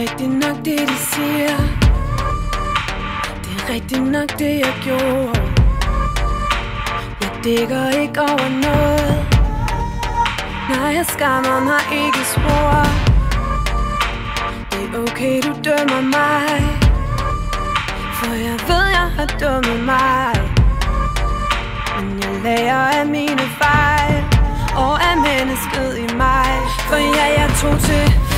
rigtigt nok det de siger. Det er rigtigt nok det jeg gjorde. Jeg dækker ikke over noget. Nej, jeg skammer mig ikke spor. Det er okay, du dømmer mig, for jeg ved, jeg har dømmet mig. Men jeg lærer af mine fejl og af mennesket i mig. For ja, jeg tog til